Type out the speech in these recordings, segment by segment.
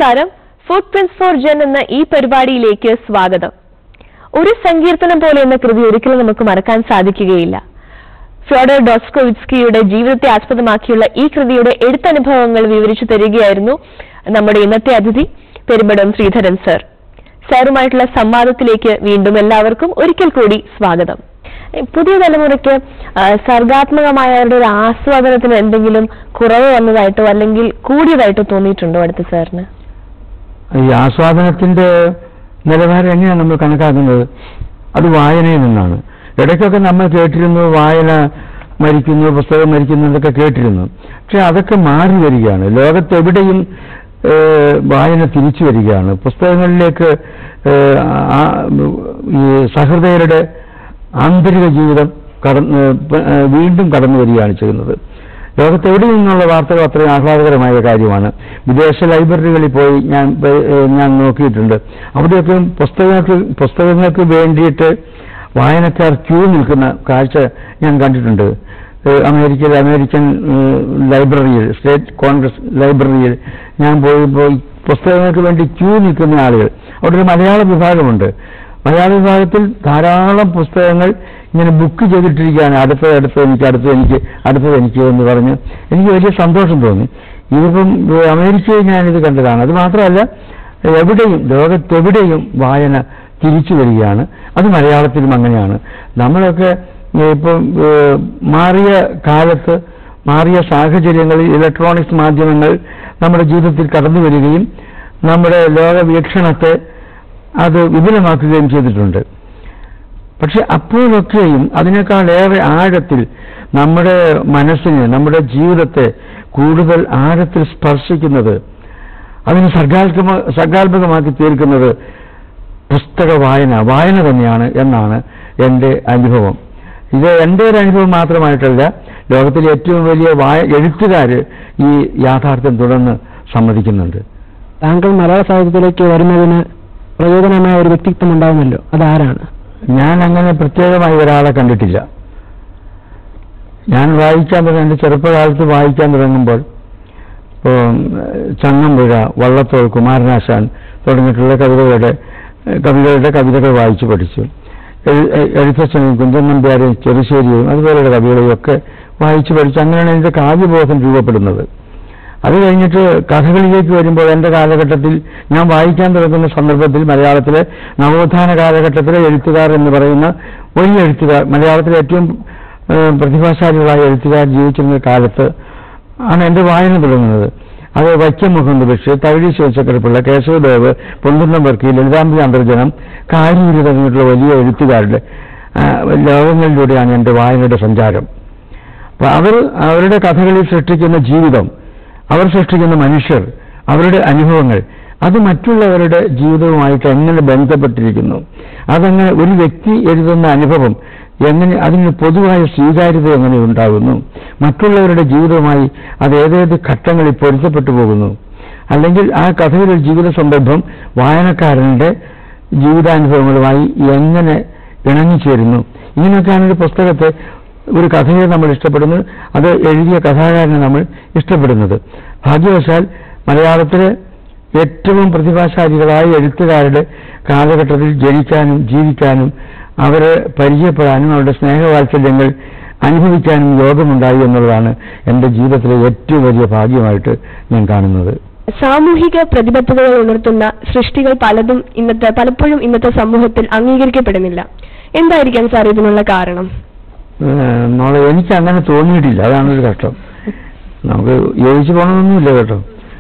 നമസ്കാരം. ഫുട്പ്രിന്റ്സ് four gen എന്ന ഈ പരിപാടിയിലേക്ക് സ്വാഗതം. ഒരു സങ്കീർത്തനം പോലെ എന്ന കൃതി ഒരിക്കലും നമുക്ക് മറക്കാൻ സാധിക്കുകയില്ല. ഫ്യോഡർ ഡോസ്റ്റോയെവ്സ്കിയുടെ ജീവിതത്തെ ആസ്പദമാക്കിയുള്ള ഈ കൃതിയുടെ എഴുത്തനുഭവങ്ങൾ വിവരിച്ചു തരികയായിരുന്നു നമ്മുടെ ഇന്നത്തെ അതിഥി പെരുമ്പടം ശ്രീധരൻ സർ. സാറുമായിട്ടുള്ള സംവാദത്തിലേക്ക് വീണ്ടും എല്ലാവർക്കും ഒരിക്കൽ കൂടി സ്വാഗതം. പുതിയ തലമുറയ്ക്ക് സർഗാത്മകമായ അവരുടെ ഒരു ആസ്വാദനത്തിന് എന്തെങ്കിലും കുറവ് വന്നതായിട്ടോ അല്ലെങ്കിൽ കൂടിയതായിട്ടോ തോന്നിയിട്ടുണ്ടോ അടുത്ത സാറിന്? ഈ ആസ്വാദനത്തിന്റെ നിലവാരം എങ്ങനെയാണ് നമ്മൾ കണക്കാക്കുന്നത്? അത് വായനയിൽ നിന്നാണ്. ഇടയ്ക്കൊക്കെ നമ്മൾ കേട്ടിരുന്നു വായന മരിക്കുന്നു, പുസ്തകം മരിക്കുന്നു എന്നൊക്കെ കേട്ടിരുന്നു. പക്ഷെ അതൊക്കെ മാറി വരികയാണ്. ലോകത്തെവിടെയും വായന തിരിച്ചു വരികയാണ്. പുസ്തകങ്ങളിലേക്ക് ഈ സഹൃദയരുടെ ആന്തരിക ജീവിതം വീണ്ടും കടന്നു വരികയാണ് ചെയ്യുന്നത്. ലോകത്തെവിടെ നിന്നുള്ള വാർത്തകൾ അത്രയും ആഹ്ലാദകരമായ കാര്യമാണ്. വിദേശ ലൈബ്രറികളിൽ പോയി ഞാൻ നോക്കിയിട്ടുണ്ട്. അവിടെയൊക്കെ പുസ്തകങ്ങൾക്ക് വേണ്ടിയിട്ട് വായനക്കാർ ക്യൂ നിൽക്കുന്ന കാഴ്ച ഞാൻ കണ്ടിട്ടുണ്ട്. അമേരിക്കയിലെ അമേരിക്കൻ ലൈബ്രറിയിൽ, സ്റ്റേറ്റ് കോൺഗ്രസ് ലൈബ്രറിയിൽ ഞാൻ പോയി പുസ്തകങ്ങൾക്ക് വേണ്ടി ക്യൂ നിൽക്കുന്ന ആളുകൾ. അവിടെ ഒരു മലയാള വിഭാഗമുണ്ട്. മലയാള വിഭാഗത്തിൽ ധാരാളം പുസ്തകങ്ങൾ ഇങ്ങനെ ബുക്ക് ചെയ്തിട്ടിരിക്കുകയാണ്. അടുത്തത് എനിക്ക് എന്ന് പറഞ്ഞ് എനിക്ക് വലിയ സന്തോഷം തോന്നി. ഇതിപ്പം അമേരിക്കയിൽ ഞാനിത് കണ്ടതാണ്. അത് മാത്രമല്ല, ലോകത്തെവിടെയും വായന തിരിച്ചു വരികയാണ്. അത് മലയാളത്തിലും അങ്ങനെയാണ്. നമ്മളൊക്കെ ഇപ്പം മാറിയ കാലത്ത്, മാറിയ സാഹചര്യങ്ങളിൽ ഇലക്ട്രോണിക്സ് മാധ്യമങ്ങൾ നമ്മുടെ ജീവിതത്തിൽ കടന്നു വരികയും നമ്മുടെ ലോകവീക്ഷണത്തെ അത് വിപുലമാക്കുകയും ചെയ്തിട്ടുണ്ട്. പക്ഷെ അപ്പോഴൊക്കെയും അതിനേക്കാളേറെ ആഴത്തിൽ നമ്മുടെ മനസ്സിനെ, നമ്മുടെ ജീവിതത്തെ കൂടുതൽ ആഴത്തിൽ സ്പർശിക്കുന്നത്, അതിന് സർഗാത്മകമാക്കി തീർക്കുന്നത് പുസ്തക വായന തന്നെയാണ് എന്നാണ് എൻ്റെ അനുഭവം. ഇത് എൻ്റെ ഒരു അനുഭവം മാത്രമായിട്ടല്ല, ലോകത്തിലെ ഏറ്റവും വലിയ എഴുത്തുകാർ ഈ യാഥാർത്ഥ്യം തുടർന്ന് സമ്മതിക്കുന്നുണ്ട്. താങ്കൾ മലയാള സാഹിത്യത്തിലേക്ക് വരുന്നതിന് പ്രയോജനമായ ഒരു വ്യക്തിത്വം ഉണ്ടാവുമല്ലോ, അതാരാണ്? ഞാൻ അങ്ങനെ പ്രത്യേകമായി ഒരാളെ കണ്ടിട്ടില്ല. ഞാൻ എൻ്റെ ചെറുപ്പകാലത്ത് വായിക്കാൻ തുടങ്ങുമ്പോൾ ചങ്ങമ്പുഴ, വള്ളത്തോൾ, കുമാരനാശാൻ തുടങ്ങിയിട്ടുള്ള കവിതകൾ വായിച്ചു പഠിച്ചു. എഴുത്തച്ഛനും കുഞ്ചൻ നമ്പ്യാരെയും ചെറുശ്ശേരിയും അതുപോലെയുള്ള കവികളെയും ഒക്കെ വായിച്ചു പഠിച്ചു. അങ്ങനെയാണ് എൻ്റെ കാവ്യബോധം രൂപപ്പെടുന്നത്. അത് കഴിഞ്ഞിട്ട് കഥകളിലേക്ക് വരുമ്പോൾ എൻ്റെ കാലഘട്ടത്തിൽ ഞാൻ വായിക്കാൻ തുടങ്ങുന്ന സന്ദർഭത്തിൽ മലയാളത്തിലെ നവോത്ഥാന കാലഘട്ടത്തിലെ എഴുത്തുകാർ എന്ന് പറയുന്ന വലിയ എഴുത്തുകാർ, മലയാളത്തിലെ ഏറ്റവും പ്രതിഭാശാലികളായ എഴുത്തുകാർ ജീവിച്ചിരുന്ന കാലത്ത് ആണ് എൻ്റെ വായന തുടങ്ങുന്നത്. അത് വൈക്കം മുഹമ്മദ് ബഷീർ, തകഴി ശിവശങ്കരപ്പിള്ള, കേശവദേവ്, പൊൻകുന്നം വർക്കി, ലളിതാംബിക അന്തർജനം, കാരിയൂര് തുടങ്ങിയിട്ടുള്ള വലിയ എഴുത്തുകാരുടെ ലോകങ്ങളിലൂടെയാണ് എൻ്റെ വായനയുടെ സഞ്ചാരം. അപ്പോൾ അവരുടെ കഥകളിൽ സൃഷ്ടിക്കുന്ന ജീവിതം, അവർ സൃഷ്ടിക്കുന്ന മനുഷ്യർ, അവരുടെ അനുഭവങ്ങൾ, അത് മറ്റുള്ളവരുടെ ജീവിതവുമായിട്ട് എങ്ങനെ ബന്ധപ്പെട്ടിരിക്കുന്നു, അതങ്ങനെ ഒരു വ്യക്തി എഴുതുന്ന അനുഭവം എങ്ങനെ, അതിന് പൊതുവായ സ്വീകാര്യത എങ്ങനെ ഉണ്ടാകുന്നു, മറ്റുള്ളവരുടെ ജീവിതവുമായി അത് ഏതേത് ഘട്ടങ്ങളിൽ പൊരുത്തപ്പെട്ടു പോകുന്നു, അല്ലെങ്കിൽ ആ കഥയിലെ ജീവിത സന്ദർഭം വായനക്കാരൻ്റെ ജീവിതാനുഭവങ്ങളുമായി എങ്ങനെ ഇണങ്ങിച്ചേരുന്നു, ഇങ്ങനെയൊക്കെയാണ് ഒരു പുസ്തകത്തെ, ഒരു കഥയെ നമ്മൾ ഇഷ്ടപ്പെടുന്നത്, അത് എഴുതിയ കഥാകാരനെ നമ്മൾ ഇഷ്ടപ്പെടുന്നത്. ഭാഗ്യവശാൽ മലയാളത്തിലെ ഏറ്റവും പ്രതിഭാശാലികളായ എഴുത്തുകാരുടെ കാലഘട്ടത്തിൽ ജനിക്കാനും ജീവിക്കാനും അവരെ പരിചയപ്പെടാനും അവരുടെ സ്നേഹവാത്സല്യങ്ങൾ അനുഭവിക്കാനും യോഗമുണ്ടായി എന്നുള്ളതാണ് എൻ്റെ ജീവിതത്തിലെ ഏറ്റവും വലിയ ഭാഗ്യമായിട്ട് ഞാൻ കാണുന്നത്. സാമൂഹിക പ്രതിബദ്ധതകൾ ഉണർത്തുന്ന സൃഷ്ടികൾ പലപ്പോഴും ഇന്നത്തെ സമൂഹത്തിൽ അംഗീകരിക്കപ്പെടുന്നില്ല. എന്തായിരിക്കാം സാർ ഇതിനുള്ള കാരണം? എനിക്ക് അങ്ങനെ തോന്നിയിട്ടില്ല. അതാണൊരു കഷ്ടം. നമുക്ക് യോജിച്ചു പോകണമെന്നൊന്നുമില്ല കേട്ടോ.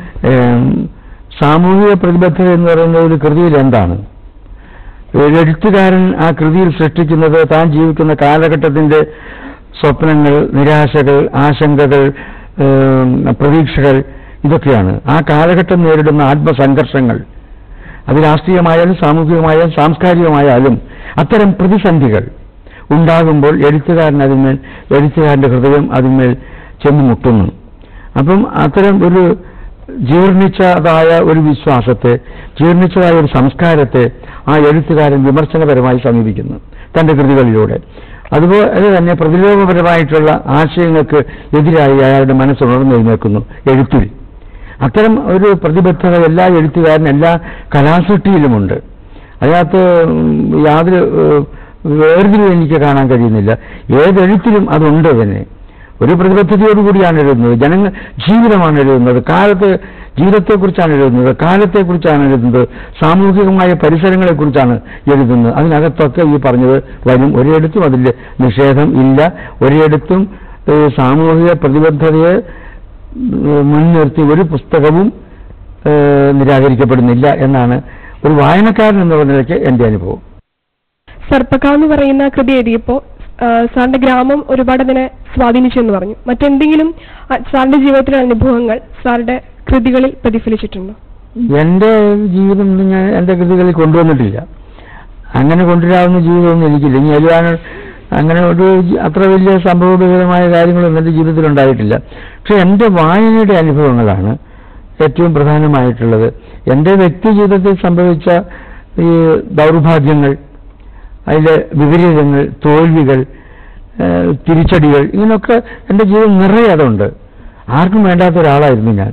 സാമൂഹിക പ്രതിബദ്ധത എന്ന് പറയുന്ന ഒരു കൃതിയിൽ എന്താണ്? എഴുത്തുകാരൻ ആ കൃതിയിൽ സൃഷ്ടിക്കുന്നത് താൻ ജീവിക്കുന്ന കാലഘട്ടത്തിന്റെ സ്വപ്നങ്ങൾ, നിരാശകൾ, ആശങ്കകൾ, പ്രതീക്ഷകൾ, ഇതൊക്കെയാണ്. ആ കാലഘട്ടം നേരിടുന്ന ആത്മസംഘർഷങ്ങൾ, അത് രാഷ്ട്രീയമായാലും സാമൂഹികമായാലും സാംസ്കാരികമായാലും അത്തരം പ്രതിസന്ധികൾ ഉണ്ടാകുമ്പോൾ എഴുത്തുകാരൻ്റെ ഹൃദയം അതിന്മേൽ ചെന്ന് മുട്ടുന്നു. അപ്പം അത്തരം ഒരു ജീർണിച്ചതായ ഒരു വിശ്വാസത്തെ, ജീർണിച്ചതായ ഒരു സംസ്കാരത്തെ ആ എഴുത്തുകാരൻ വിമർശനപരമായി സമീപിക്കുന്നു തൻ്റെ കൃതികളിലൂടെ. അതുപോലെ തന്നെ പ്രതിലോമപരമായിട്ടുള്ള ആശയങ്ങൾക്ക് എതിരായി അയാളുടെ മനസ്സുണർന്നെഴുന്നേൽക്കുന്നു എഴുത്തിൽ. അത്തരം ഒരു പ്രതിബദ്ധത എല്ലാ എഴുത്തുകാരനും എല്ലാ കലാസൃഷ്ടിയിലുമുണ്ട്. അതിനകത്ത് യാതൊരു വേർതിരിവും എനിക്ക് കാണാൻ കഴിയുന്നില്ല. ഏതെഴുത്തിലും അതുണ്ട് തന്നെ. ഒരു പ്രതിബദ്ധതയോടുകൂടിയാണ് എഴുതുന്നത്. ജീവിതമാണ് എഴുതുന്നത്, ജീവിതത്തെക്കുറിച്ചാണ് എഴുതുന്നത്, കാലത്തെക്കുറിച്ചാണ് എഴുതുന്നത്, സാമൂഹികമായ പരിസരങ്ങളെക്കുറിച്ചാണ് എഴുതുന്നത്. അതിനകത്തൊക്കെ ഈ പറഞ്ഞത് വരും. ഒരിടത്തും അതിൽ നിഷേധം ഇല്ല. ഒരിടത്തും സാമൂഹിക പ്രതിബദ്ധതയെ മുൻനിർത്തി ഒരു പുസ്തകവും നിരാകരിക്കപ്പെടുന്നില്ല എന്നാണ് ഒരു വായനക്കാരൻ എന്നുള്ള നിലയ്ക്ക് എൻ്റെ അനുഭവം. സർപ്പക എന്ന് പറയുന്ന കൃതി എഴുതിയപ്പോൾ സാറിന്റെ ഗ്രാമം ഒരുപാട് അതിനെ സ്വാധീനിച്ചു എന്ന് പറഞ്ഞു. മറ്റെന്തെങ്കിലും സാറിന്റെ ജീവിതത്തിലെ അനുഭവങ്ങൾ സാറിന്റെ കൃതികളിൽ പ്രതിഫലിച്ചിട്ടുണ്ടോ? എൻ്റെ ജീവിതം ഞാൻ എൻ്റെ കൃതികളിൽ കൊണ്ടുവന്നിട്ടില്ല. അങ്ങനെ കൊണ്ടുവരാവുന്ന ജീവിതമൊന്നും എനിക്കില്ല. ഇനി എഴുതാൻ അങ്ങനെ ഒരു അത്ര വലിയ സംഭവബഹുലമായ കാര്യങ്ങളൊന്നും എൻ്റെ ജീവിതത്തിൽ ഉണ്ടായിട്ടില്ല. പക്ഷെ എൻ്റെ വായനയുടെ അനുഭവങ്ങളാണ് ഏറ്റവും പ്രധാനമായിട്ടുള്ളത്. എൻ്റെ വ്യക്തി ജീവിതത്തിൽ സംഭവിച്ച ഈ ദൗർഭാഗ്യങ്ങൾ, അതിലെ വിപരീതങ്ങൾ, തോൽവികൾ, തിരിച്ചടികൾ, ഇങ്ങനെയൊക്കെ എൻ്റെ ജീവിതം നിറയെ അതുണ്ട്. ആർക്കും വേണ്ടാത്ത ഒരാളായിരുന്നു ഞാൻ.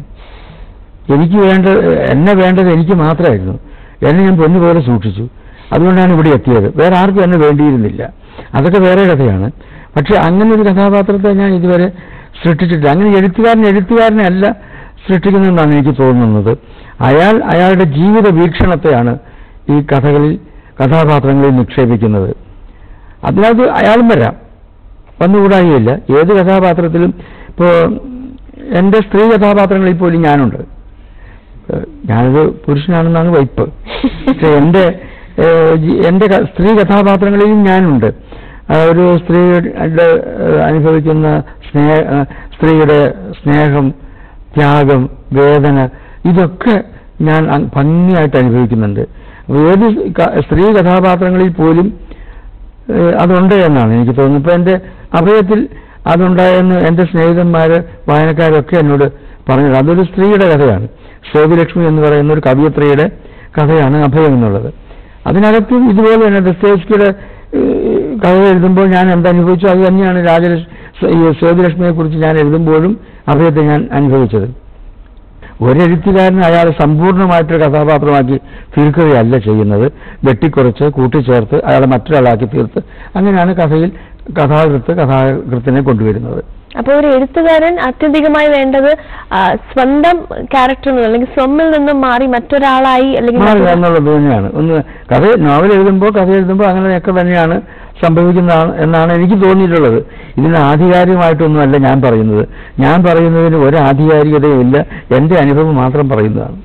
എന്നെ വേണ്ടത് എനിക്ക് മാത്രമായിരുന്നു. എന്നെ ഞാൻ പൊന്നുപോലെ സൂക്ഷിച്ചു. അതുകൊണ്ടാണ് ഇവിടെ എത്തിയത്. വേറെ ആർക്കും എന്നെ വേണ്ടിയിരുന്നില്ല. അതൊക്കെ വേറെ കഥയാണ്. പക്ഷെ അങ്ങനെ ഒരു കഥാപാത്രത്തെ ഞാൻ ഇതുവരെ സൃഷ്ടിച്ചിട്ടില്ല. അങ്ങനെ എഴുത്തുകാരനെ അല്ല സൃഷ്ടിക്കുന്നതെന്നാണ് എനിക്ക് തോന്നുന്നത്. അയാളുടെ ജീവിത വീക്ഷണത്തെയാണ് ഈ കഥാപാത്രങ്ങളിൽ നിക്ഷേപിക്കുന്നത്. അതിനകത്ത് അയാളും വരാം, വന്നുകൂടായില്ല. ഏത് കഥാപാത്രത്തിലും ഇപ്പോൾ എൻ്റെ സ്ത്രീ കഥാപാത്രങ്ങളിൽ പോലും ഞാനുണ്ട്. ഞാനൊരു പുരുഷനാണെന്നാണ് വൈപ്പ്. പക്ഷെ എൻ്റെ സ്ത്രീ കഥാപാത്രങ്ങളിലും ഞാനുണ്ട്. ഒരു സ്ത്രീയുടെ അനുഭവിക്കുന്ന സ്ത്രീയുടെ സ്നേഹം, ത്യാഗം, വേദന, ഇതൊക്കെ ഞാൻ ഭംഗിയായിട്ട് അനുഭവിക്കുന്നുണ്ട്. ഏത് സ്ത്രീ കഥാപാത്രങ്ങളിൽ പോലും അതുണ്ട് എന്നാണ് എനിക്ക് തോന്നുന്നത്. ഇപ്പം എൻ്റെ അഭയത്തിൽ അതുണ്ടായെന്ന് എൻ്റെ സ്നേഹിതന്മാർ, വായനക്കാരൊക്കെ എന്നോട് പറഞ്ഞത്. അതൊരു സ്ത്രീയുടെ കഥയാണ്. ശോഭിലക്ഷ്മി എന്ന് പറയുന്ന ഒരു കവിയത്രിയുടെ കഥയാണ് അഭയം എന്നുള്ളത്. അതിനകത്തും ഇതുപോലെ തന്നെ ദസ്തയേവ്സ്കിയുടെ കഥ എഴുതുമ്പോൾ ഞാൻ എന്തനുഭവിച്ചു അത് തന്നെയാണ് ശോഭിലക്ഷ്മിയെക്കുറിച്ച് ഞാൻ എഴുതുമ്പോഴും അഭയത്തെ ഞാൻ അനുഭവിച്ചത്. ഒരെഴുത്തുകാരൻ അയാൾ സമ്പൂർണ്ണമായിട്ടൊരു കഥാപാത്രമാക്കി തീർക്കുകയല്ല ചെയ്യുന്നത്. വെട്ടിക്കുറച്ച് കൂട്ടിച്ചേർത്ത് അയാളെ മറ്റൊരാളാക്കി തീർത്ത് അങ്ങനെയാണ് കഥാകൃത്തിനെ കൊണ്ടുവരുന്നത്. അപ്പോൾ ഒരു എഴുത്തുകാരൻ അത്യധികമായി വേണ്ടത് സ്വന്തം ക്യാരക്ടറിൽ അല്ലെങ്കിൽ സ്വമ്മിൽ നിന്നും മാറി മറ്റൊരാളായി അല്ലെങ്കിൽ എന്നുള്ളത് തന്നെയാണ്. നോവൽ എഴുതുമ്പോൾ കഥ എഴുതുമ്പോൾ അങ്ങനെയൊക്കെ തന്നെയാണ് സംഭവിക്കുന്നതാണ് എന്നാണ് എനിക്ക് തോന്നിയിട്ടുള്ളത്. ഇതിന് ആധികാരികമായിട്ടൊന്നുമല്ല ഞാൻ പറയുന്നത്. ഞാൻ പറയുന്നതിന് ഒരു ആധികാരികതയും ഇല്ല. എൻ്റെ അനുഭവം മാത്രം പറയുന്നതാണ്.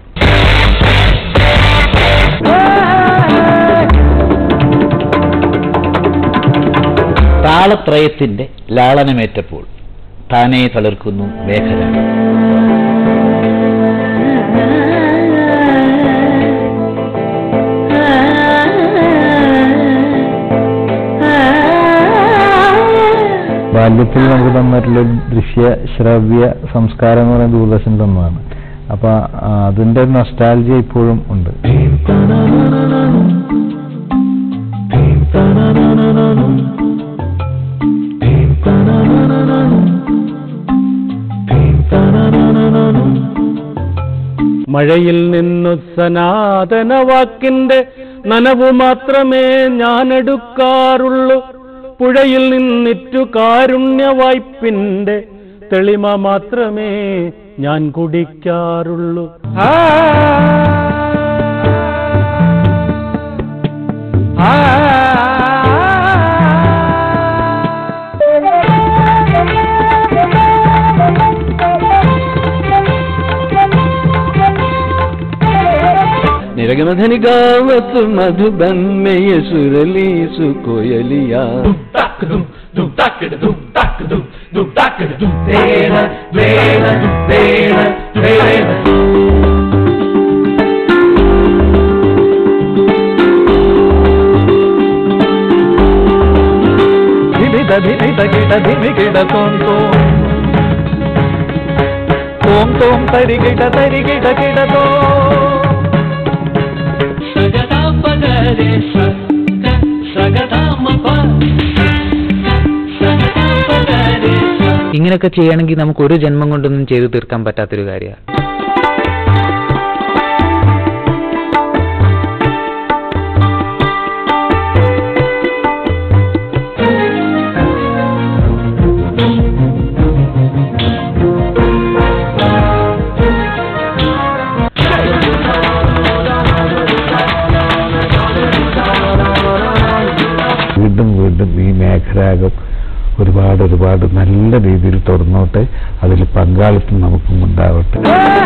താളത്രയത്തിന്റെ ലാളനമേറ്റപ്പോൾ താനേ തളിർക്കുന്നു മേഖല. ബാല്യത്തിൽ നമുക്ക് തന്നിട്ടുള്ള ദൃശ്യ ശ്രവ്യ സംസ്കാരം എന്ന് പറയുന്നത് ദൂരദർശൻ തന്നതാണ്. അപ്പൊ അതിന്റെ നൊസ്റ്റാൾജിയ ഇപ്പോഴും ഉണ്ട്. മഴയിൽ നിന്നു സനാതന വാക്കിന്റെ നനവു മാത്രമേ ഞാൻ എടുക്കാറുള്ളൂ. പുഴയിൽ നിന്നിറ്റു കാരുണ്യ വായ്പിന്റെ തെളിമ മാത്രമേ ഞാൻ കുടിക്കാറുള്ളൂ. നിരഗമധനികാവത്ത് മധുബൻ മേയ സുരലീസു കോയലിയാ. തോം തോം തരികിട തരികിട കിടതോ. ഇങ്ങനെയൊക്കെ ചെയ്യണമെങ്കിൽ നമുക്ക് ഒരു ജന്മം കൊണ്ടൊന്നും ചെയ്തു തീർക്കാൻ പറ്റാത്തൊരു കാര്യമാണ്. വീണ്ടും ഈ മേഖരാഗം ഒരുപാട് നല്ല രീതിയിൽ തുറന്നോട്ടെ. അതിൽ പങ്കാളിത്തം നമുക്കും ഉണ്ടാവട്ടെ.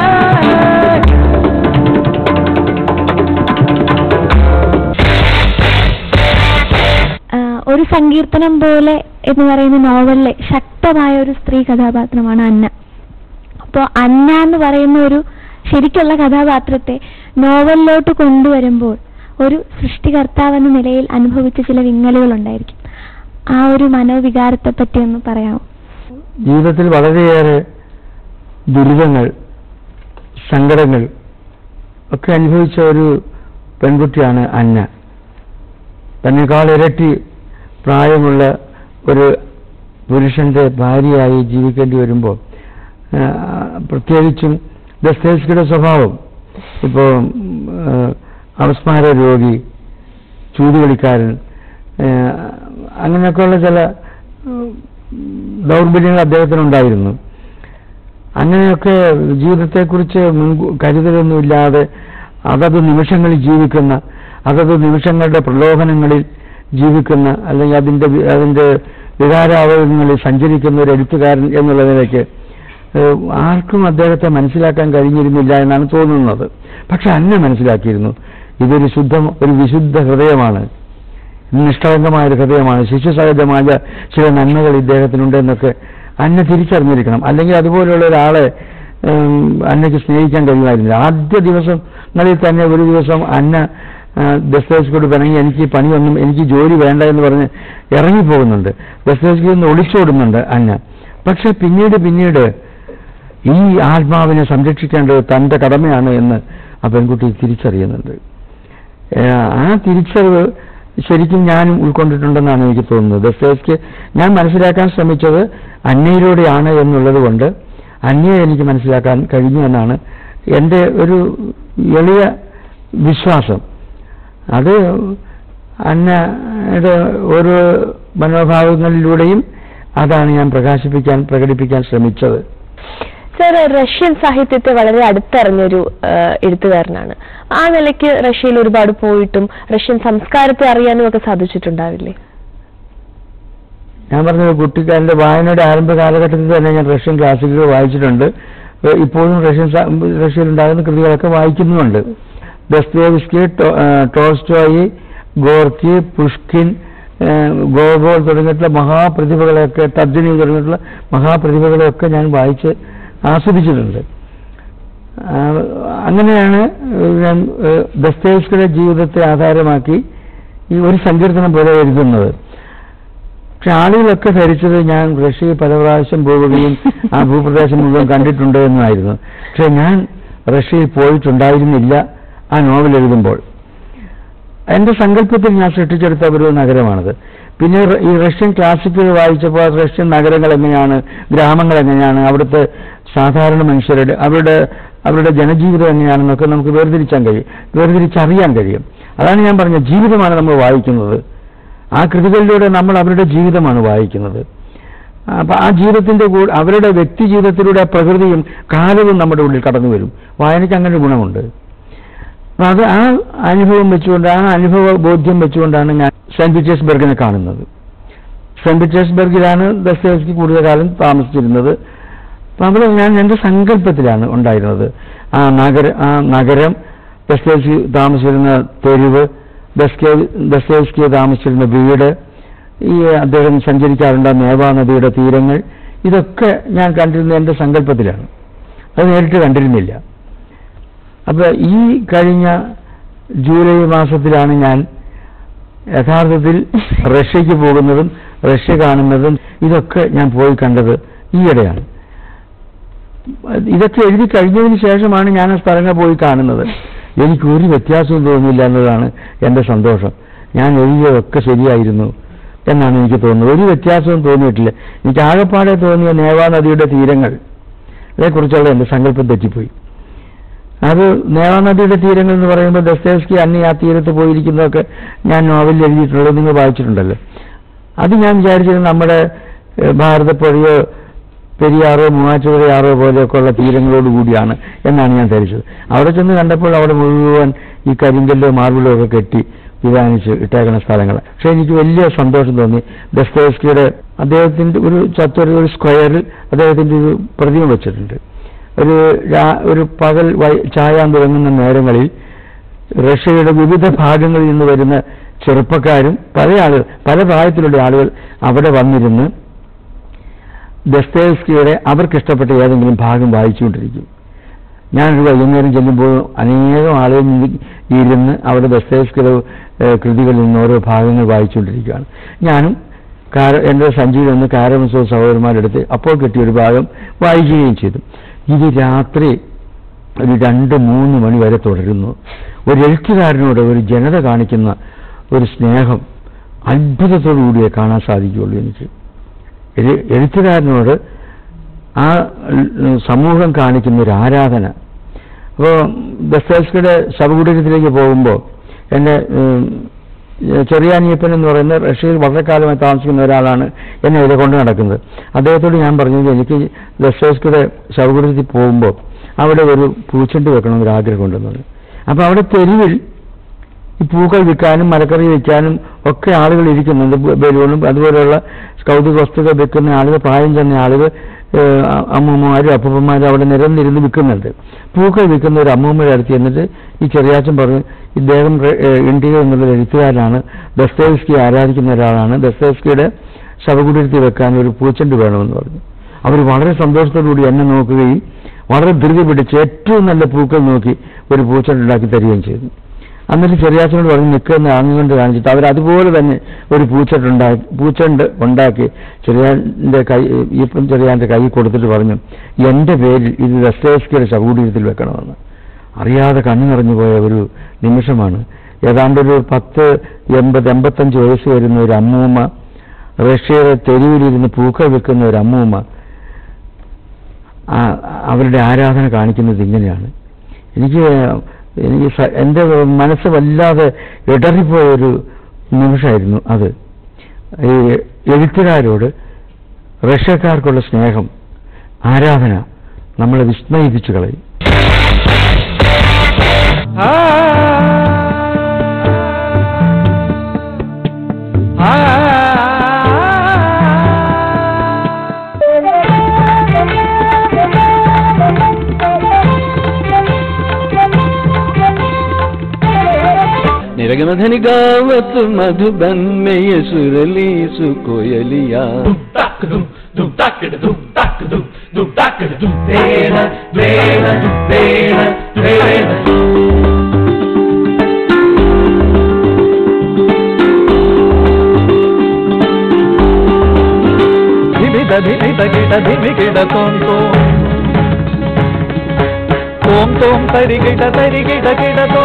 ഒരു സങ്കീർത്തനം പോലെ എന്ന് പറയുന്ന നോവലിലെ ശക്തമായ ഒരു സ്ത്രീ കഥാപാത്രമാണ് അന്ന. അപ്പോൾ അന്ന എന്ന് പറയുന്ന ഒരു ശരിക്കുള്ള കഥാപാത്രത്തെ നോവലിലോട്ട് കൊണ്ടുവരുമ്പോൾ ഒരു സൃഷ്ടികർത്താവെന്ന നിലയിൽ അനുഭവിച്ച ചില വിങ്ങലുകൾ ഉണ്ടായിരിക്കും. ആ ഒരു മനോവികാരത്തെ പറ്റി ഒന്ന് പറയാമോ? ജീവിതത്തിൽ വളരെയേറെ ദുരിതങ്ങൾ, സങ്കടങ്ങൾ ഒക്കെ അനുഭവിച്ച ഒരു പെൺകുട്ടിയാണ് അന്ന. തന്നെക്കാൾ ഇരട്ടി പ്രായമുള്ള ഒരു പുരുഷന്റെ ഭാര്യയായി ജീവിക്കേണ്ടി വരുമ്പോൾ, പ്രത്യേകിച്ചും ദസ്തയേവ്സ്കിയുടെ സ്വഭാവം, ഇപ്പോൾ അപസ്മാര രോഗി, ചൂതുകളിക്കാരൻ, അങ്ങനെയൊക്കെയുള്ള ചില ദൗർബല്യങ്ങൾ അദ്ദേഹത്തിനുണ്ടായിരുന്നു. അങ്ങനെയൊക്കെ ജീവിതത്തെക്കുറിച്ച് കരുതലൊന്നുമില്ലാതെ അതത് നിമിഷങ്ങളിൽ ജീവിക്കുന്ന, അതത് നിമിഷങ്ങളുടെ പ്രലോഭനങ്ങളിൽ ജീവിക്കുന്ന, അല്ലെങ്കിൽ അതിൻ്റെ വികാരാവയവങ്ങളിൽ സഞ്ചരിക്കുന്ന ഒരു എഴുത്തുകാരൻ എന്നുള്ള നിലയ്ക്ക് ആർക്കും അദ്ദേഹത്തെ മനസ്സിലാക്കാൻ കഴിഞ്ഞിരുന്നില്ല എന്നാണ് തോന്നുന്നത്. പക്ഷെ അന്ന മനസ്സിലാക്കിയിരുന്നു. ഇതൊരു ഒരു വിശുദ്ധ ഹൃദയമാണ്, നിഷ്കളങ്കമായൊരു ഹൃദയമാണ്, ശിശുസഹജമായ ചില നന്മകൾ ഇദ്ദേഹത്തിനുണ്ടെന്നൊക്കെ അന്ന തിരിച്ചറിഞ്ഞിരിക്കണം. അല്ലെങ്കിൽ അതുപോലെയുള്ള ഒരാളെ അന്നയ്ക്ക് സ്നേഹിക്കാൻ കഴിയുമായിരുന്നില്ല. ആദ്യ ദിവസങ്ങളിൽ തന്നെ ഒരു ദിവസം അന്ന ദസ്തയേവ്സ്കിയോട് പിണങ്ങി, എനിക്ക് ജോലി വേണ്ട എന്ന് പറഞ്ഞ് ഇറങ്ങിപ്പോകുന്നുണ്ട്. ദസ്തയേവ്സ്കിയിൽ നിന്ന് ഒളിച്ചോടുന്നുണ്ട് അന്ന. പക്ഷെ പിന്നീട് ഈ ആത്മാവിനെ സംരക്ഷിക്കേണ്ടത് തൻ്റെ കടമയാണ് എന്ന് ആ പെൺകുട്ടി തിരിച്ചറിയുന്നുണ്ട്. ആ തിരിച്ചറിവ് ശരിക്കും ഞാനും ഉൾക്കൊണ്ടിട്ടുണ്ടെന്നാണ് എനിക്ക് തോന്നുന്നത്. ദസ്തയേവ്സ്കി ഞാൻ മനസ്സിലാക്കാൻ ശ്രമിച്ചത് അന്നയിലൂടെയാണ് എന്നുള്ളത് കൊണ്ട് അന്നയെ എനിക്ക് മനസ്സിലാക്കാൻ കഴിഞ്ഞു എന്നാണ് എൻ്റെ ഒരു എളിയ വിശ്വാസം. അത് അന്നയുടെ ഓരോ മനോഭാവങ്ങളിലൂടെയും അതാണ് ഞാൻ പ്രകടിപ്പിക്കാൻ ശ്രമിച്ചത്. സർ, റഷ്യൻ സാഹിത്യത്തെ വളരെ അടുത്തറിഞ്ഞൊരു എഴുത്തുകാരനാണ്. ആ നിലയ്ക്ക് റഷ്യയിൽ ഒരുപാട് പോയിട്ടും റഷ്യൻ സംസ്കാരത്തെ അറിയാനും ഒക്കെ സാധിച്ചിട്ടുണ്ടാവില്ലേ? ഞാൻ പറഞ്ഞത് കുട്ടിക്കാരൻ്റെ വായനയുടെ ആരംഭ കാലഘട്ടത്തിൽ തന്നെ ഞാൻ റഷ്യൻ ക്ലാസിക്കുകൾ വായിച്ചിട്ടുണ്ട്. ഇപ്പോഴും റഷ്യയിലുണ്ടാകുന്ന കൃതികളൊക്കെ വായിക്കുന്നുമുണ്ട്. Dostoevsky, Tolstoy, Gorky, Pushkin, Gogol തുടങ്ങിയിട്ടുള്ള മഹാപ്രതിഭകളെയൊക്കെ, ടർജനീവ് തുടങ്ങിയിട്ടുള്ള മഹാപ്രതിഭകളെയൊക്കെ ഞാൻ വായിച്ച് ആസ്വദിച്ചിട്ടുണ്ട്. അങ്ങനെയാണ് ഞാൻ ദസ്തയേവ്സ്കിയുടെ ജീവിതത്തെ ആധാരമാക്കി ഈ ഒരു സങ്കീർത്തനം പോലെ എഴുതുന്നത്. പക്ഷെ ആളുകളൊക്കെ ധരിച്ചത് ഞാൻ റഷ്യയിൽ പല പ്രാവശ്യം പോവുകയും ആ ഭൂപ്രദേശം മുഴുവൻ കണ്ടിട്ടുണ്ട് എന്നായിരുന്നു. പക്ഷെ ഞാൻ റഷ്യയിൽ പോയിട്ടുണ്ടായിരുന്നില്ല ആ നോവൽ എഴുതുമ്പോൾ. എൻ്റെ സങ്കല്പത്തിൽ ഞാൻ സൃഷ്ടിച്ചെടുത്ത ഒരു നഗരമാണത്. പിന്നെ ഈ റഷ്യൻ ക്ലാസിക്കുകൾ വായിച്ചപ്പോൾ റഷ്യൻ നഗരങ്ങൾ എങ്ങനെയാണ്, ഗ്രാമങ്ങൾ എങ്ങനെയാണ്, അവിടുത്തെ സാധാരണ മനുഷ്യരുടെ അവരുടെ ജനജീവിതം എങ്ങനെയാണെന്നൊക്കെ നമുക്ക് വേർതിരിച്ചറിയാൻ കഴിയും. അതാണ് ഞാൻ പറഞ്ഞത്, ജീവിതമാണ് നമ്മൾ വായിക്കുന്നത്. ആ കൃതികളിലൂടെ നമ്മൾ അവരുടെ ജീവിതമാണ് വായിക്കുന്നത്. അപ്പം ആ ജീവിതത്തിൻ്റെ കൂടെ അവരുടെ വ്യക്തി ജീവിതത്തിലൂടെ പ്രകൃതിയും കാലവും നമ്മുടെ ഉള്ളിൽ കടന്നു വരും. വായനയ്ക്ക് അങ്ങനെ ഒരു ഗുണമുണ്ട്. അപ്പം അത് ആ അനുഭവം വെച്ചുകൊണ്ട്, ആ അനുഭവ ബോധ്യം വെച്ചുകൊണ്ടാണ് ഞാൻ സെന്റ് പീറ്റേഴ്സ്ബർഗിനെ കാണുന്നത്. സെന്റ് പീറ്റേഴ്സ്ബർഗിലാണ് ദസ്തയേവ്സ്കി കൂടുതൽ കാലം താമസിച്ചിരുന്നത്. അപ്പം അവിടെ ഞാൻ എൻ്റെ സങ്കല്പത്തിലാണ് ഉണ്ടായിരുന്നത്. ആ നഗരം, ദസ്തയേവ്സ്കി താമസിച്ചിരുന്ന തെരുവ്, ദസ്തയേവ്സ്കി താമസിച്ചിരുന്ന വീട്, ഈ അദ്ദേഹം സഞ്ചരിക്കാറുണ്ട നേവാ നദിയുടെ തീരങ്ങൾ, ഇതൊക്കെ ഞാൻ കണ്ടിരുന്നത് എൻ്റെ സങ്കല്പത്തിലാണ്. അത് നേരിട്ട് കണ്ടിരുന്നില്ല. അപ്പോൾ ഈ കഴിഞ്ഞ ജൂലൈ മാസത്തിലാണ് ഞാൻ യഥാർത്ഥത്തിൽ റഷ്യക്ക് പോകുന്നതും റഷ്യ കാണുന്നതും ഇതൊക്കെ ഞാൻ പോയി കണ്ടത് ഈയിടെയാണ്. ഇതൊക്കെ എഴുതി കഴിഞ്ഞതിന് ശേഷമാണ് ഞാൻ ആ സ്ഥലങ്ങൾ പോയി കാണുന്നത്. എനിക്കൊരു വ്യത്യാസവും തോന്നിയില്ല എന്നതാണ് എൻ്റെ സന്തോഷം. ഞാൻ എഴുതിയതൊക്കെ ശരിയായിരുന്നു എന്നാണ് എനിക്ക് തോന്നുന്നത്. ഒരു വ്യത്യാസവും തോന്നിയിട്ടില്ല. എനിക്ക് ആകെപ്പാടെ തോന്നിയ നേവാ നദിയുടെ തീരങ്ങൾ, അതേക്കുറിച്ചുള്ള എൻ്റെ സങ്കല്പം തെറ്റിപ്പോയി. അത് നേവാ നദിയുടെ തീരങ്ങൾ എന്ന് പറയുമ്പോൾ ദസ്തയേവ്സ്കി അന്ന് ആ തീരത്ത് പോയിരിക്കുന്നതൊക്കെ ഞാൻ നോവലിൽ എഴുതിയിട്ടുള്ളത് നിങ്ങൾ വായിച്ചിട്ടുണ്ടല്ലോ. അത് ഞാൻ വിചാരിച്ചത് നമ്മുടെ ഭാരതപ്പുഴയോ പെരിയാറോ മൂവാറ്റുപുഴയാറോ പോലെയൊക്കെ ഉള്ള തീരങ്ങളോടുകൂടിയാണ് എന്നാണ് ഞാൻ ധരിച്ചത്. അവിടെ ചെന്ന് കണ്ടപ്പോൾ അവിടെ മുഴുവൻ ഈ കരിങ്കല്ലോ മാർബിളോ ഒക്കെ കെട്ടി വിധാനിച്ച് ഇട്ടേക്കുന്ന സ്ഥലങ്ങൾ. പക്ഷെ എനിക്ക് വലിയ സന്തോഷം തോന്നി. ദസ്തയേവ്സ്കിയുടെ അദ്ദേഹത്തിൻ്റെ ഒരു ചത്തൊരു സ്ക്വയറിൽ അദ്ദേഹത്തിൻ്റെ ഒരു പ്രതിമ വെച്ചിട്ടുണ്ട്. ഒരു പകൽ ചായാൻ തുടങ്ങുന്ന നേരങ്ങളിൽ റഷ്യയുടെ വിവിധ ഭാഗങ്ങളിൽ നിന്ന് വരുന്ന ചെറുപ്പക്കാരും പല പ്രായത്തിലുള്ള ആളുകൾ അവിടെ വന്നിരുന്ന് ദസ്തയേവ്സ്കിയുടെ അവർക്കിഷ്ടപ്പെട്ട ഏതെങ്കിലും ഭാഗം വായിച്ചുകൊണ്ടിരിക്കും. ഞാനൊരു വൈകുന്നേരം ചെല്ലുമ്പോൾ അനേകം ആളുകൾ ഇരുന്ന് അവിടെ ദസ്തയേവ്സ്കിയുടെ കൃതികളിൽ നിന്ന് ഓരോ ഭാഗങ്ങൾ വായിച്ചുകൊണ്ടിരിക്കുകയാണ്. ഞാനും എൻ്റെ സഞ്ചിയിൽ നിന്ന് കാരമസോ സഹോദരന്മാരെടുത്ത് അപ്പോൾ കിട്ടിയൊരു ഭാഗം വായിക്കുകയും ചെയ്തു. ഇത് രാത്രി ഒരു 2-3 മണി വരെ തുടരുന്നു. ഒരു എഴുത്തുകാരനോട് ഒരു ജനത കാണിക്കുന്ന ഒരു സ്നേഹം അത്ഭുതത്തോടുകൂടിയേ കാണാൻ സാധിക്കുകയുള്ളൂ. എനിക്ക് എഴുത്തുകാരനോട് ആ സമൂഹം കാണിക്കുന്ന ഒരു ആരാധന. അപ്പോൾ ദസ്തയേവ്സ്കിയുടെ ശവകുടീരത്തിലേക്ക് പോകുമ്പോൾ എൻ്റെ ചെറിയാനിയപ്പൻ എന്ന് പറയുന്ന റഷ്യയിൽ വളരെ കാലമായി താമസിക്കുന്ന ഒരാളാണ് എന്നെ ഇതിലെ കൊണ്ട് നടക്കുന്നത്. അദ്ദേഹത്തോട് ഞാൻ പറഞ്ഞത് എനിക്ക് ദസ്തയേവ്സ്കിയുടെ ശവകുടീരത്തിൽ പോകുമ്പോൾ അവിടെ ഒരു പൂച്ചെണ്ട് വെക്കണമെന്നൊരു ആഗ്രഹമുണ്ടെന്നത്. അപ്പോൾ അവിടെ തെരുവിൽ ഈ പൂക്കൾ വിൽക്കാനും മരക്കറി വിൽക്കാനും ഒക്കെ ആളുകൾ ഇരിക്കുന്നുണ്ട്. ബലൂണും അതുപോലെയുള്ള കൗതുക വസ്തുക്കൾ വിൽക്കുന്ന ആളുകൾ, പ്രായം ചെന്ന ആളുകൾ, അമ്മൂമ്മമാരും അപ്പൂപ്പന്മാരും അവിടെ നിരന്നിരുന്ന് വിൽക്കുന്നുണ്ട്. പൂക്കൾ വിൽക്കുന്ന ഒരു അമ്മൂമ്മയുടെ അടുത്ത് എന്നിട്ട് ഈ ചെറിയാച്ചൻ പറഞ്ഞു, ഇദ്ദേഹം ഇന്ത്യ എന്നുള്ള എഴുത്തുകാരനാണ്, ദസ്തയേവ്സ്കി ആരാധിക്കുന്ന ഒരാളാണ്, ദസ്തയേവ്സ്കിയുടെ ശവകുടീരത്തിൽ വെക്കാൻ ഒരു പൂച്ചെണ്ട് വേണമെന്ന് പറഞ്ഞു. അവർ വളരെ സന്തോഷത്തോടുകൂടി എന്നെ നോക്കുകയും വളരെ ധൃതി പിടിച്ച് ഏറ്റവും നല്ല പൂക്കൾ നോക്കി ഒരു പൂച്ചെണ്ട് ഉണ്ടാക്കി തരികയും ചെയ്തു. എന്നിട്ട് ചെറിയാച്ചനോട് പറഞ്ഞ് നിൽക്കുന്ന ആങ്ങുകൊണ്ട് കാണിച്ചിട്ട് അവരതുപോലെ തന്നെ ഒരു പൂച്ചെണ്ട് ഉണ്ടാക്കി ചെറിയാൻ്റെ കൈ കൊടുത്തിട്ട് പറഞ്ഞു, എൻ്റെ പേരിൽ ഇത് ദസ്തയേവ്സ്കിയുടെ ശവകുടീരത്തിൽ വെക്കണമെന്ന്. അറിയാതെ കണ്ണു നിറഞ്ഞു പോയ ഒരു നിമിഷമാണ്. ഏതാണ്ടൊരു 10-85 വയസ്സ് വരുന്ന ഒരു അമ്മൂമ്മ, റഷ്യയുടെ തെരുവിലിരുന്ന് പൂക്കൾ വെക്കുന്ന ഒരു അമ്മൂമ്മ അവരുടെ ആരാധന കാണിക്കുന്നത് ഇങ്ങനെയാണ്. എനിക്ക് എൻ്റെ മനസ്സ് വല്ലാതെ ഇടറിപ്പോയൊരു നിമിഷമായിരുന്നു അത്. ഈ എഴുത്തുകാരോട് റഷ്യക്കാർക്കുള്ള സ്നേഹം, ആരാധന നമ്മളെ വിസ്മയിപ്പിച്ചു കളയും. निरगमधनि गावत मधुबन में ये सुरली सुकोयलिया धिमिगिड तोम तोम तरिगिड तरिगिड गिड तो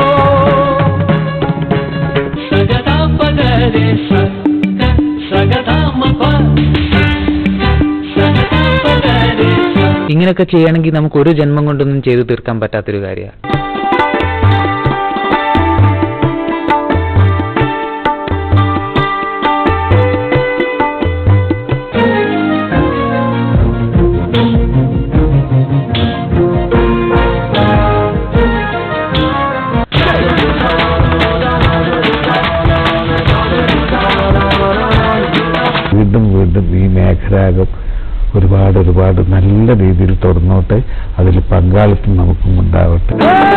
ഇങ്ങനെയൊക്കെ ചെയ്യണമെങ്കിൽ നമുക്ക് ഒരു ജന്മം കൊണ്ടൊന്നും ചെയ്തു തീർക്കാൻ പറ്റാത്തൊരു കാര്യമാണ്. വീണ്ടും ഈ മേഖലാകം ഒരുപാട് നല്ല രീതിയിൽ തുടർന്നോട്ടെ. അതിൽ പങ്കാളിത്തം നമുക്കും ഉണ്ടാവട്ടെ.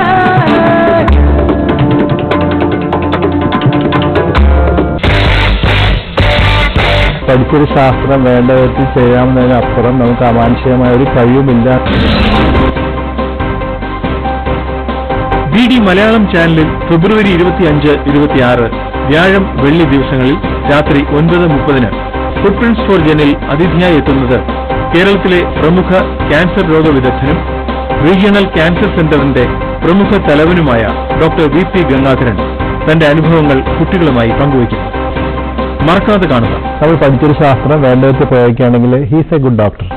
പഠിച്ചൊരു ശാസ്ത്രം വേണ്ട വിധത്തിൽ ചെയ്യാവുന്നതിനപ്പുറം നമുക്ക് അമാനുഷികമായ ഒരു കഴിവുമില്ല. BD മലയാളം ചാനലിൽ ഫെബ്രുവരി 25, 26 വ്യാഴം വെള്ളി ദിവസങ്ങളിൽ രാത്രി 9:30 ഫുട്പ്രിന്റ്സ് ഫോർ ജനിൽ അതിഥിയായി എത്തുന്നത് കേരളത്തിലെ പ്രമുഖ ക്യാൻസർ രോഗവിദഗ്ധനും റീജിയണൽ ക്യാൻസർ സെന്ററിന്റെ പ്രമുഖ തലവനുമായ ഡോക്ടർ VP ഗംഗാധരൻ തന്റെ അനുഭവങ്ങൾ കുട്ടികളുമായി പങ്കുവയ്ക്കുന്നു. മറക്കാതെ കാണുക. നമ്മൾ പഠിച്ചൊരു ശാസ്ത്രം വേണ്ട വിധത്തിൽ പ്രയോഗിക്കുകയാണെങ്കിൽ he's a good doctor.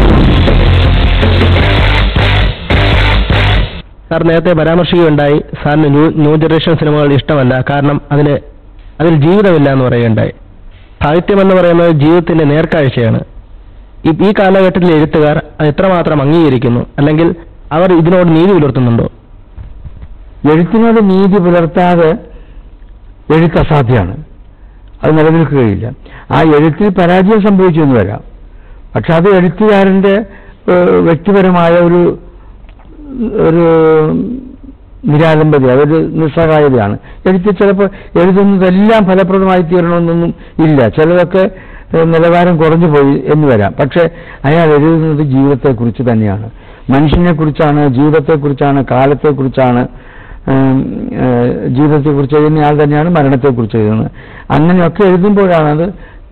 Sir നേരത്തെ പരാമർശിക്കുകയുണ്ടായി സാറിന് ന്യൂ ജനറേഷൻ സിനിമകൾ ഇഷ്ടമല്ല, കാരണം അതിൽ ജീവിതമില്ല എന്ന് പറയുകയുണ്ടായി. സാഹിത്യം എന്ന് പറയുന്നത് ജീവിതത്തിന്റെ നേർക്കാഴ്ചയാണ്. ഈ കാലഘട്ടത്തിലെ എഴുത്തുകാർ അത് എത്രമാത്രം അംഗീകരിക്കുന്നു, അല്ലെങ്കിൽ അവർ ഇതിനോട് നീതി പുലർത്തുന്നുണ്ടോ? എഴുത്തിനോട് നീതി പുലർത്താതെ എഴുത്ത് അസാധ്യമാണ്, അത് നിലനിൽക്കുകയില്ല. ആ എഴുത്തിൽ പരാജയം സംഭവിച്ചു എന്ന് വരാം, പക്ഷെ അത് എഴുത്തുകാരൻ്റെ വ്യക്തിപരമായ ഒരു നിരാലംബത, അതൊരു നിസ്സഹായതയാണ്. എഴുത്തിൽ ചിലപ്പോൾ എഴുതുന്നതെല്ലാം ഫലപ്രദമായി തീരണമെന്നൊന്നും ഇല്ല, ചിലതൊക്കെ നിലവാരം കുറഞ്ഞു പോയി എന്ന് വരാം. പക്ഷെ അയാൾ എഴുതുന്നത് ജീവിതത്തെക്കുറിച്ച് തന്നെയാണ്, മനുഷ്യനെക്കുറിച്ചാണ്, ജീവിതത്തെക്കുറിച്ചാണ്, കാലത്തെക്കുറിച്ചാണ്. ജീവിതത്തെക്കുറിച്ച് എഴുതുന്നയാൾ തന്നെയാണ് മരണത്തെക്കുറിച്ച് എഴുതുന്നത്. അങ്ങനെയൊക്കെ എഴുതുമ്പോഴാണ് അത്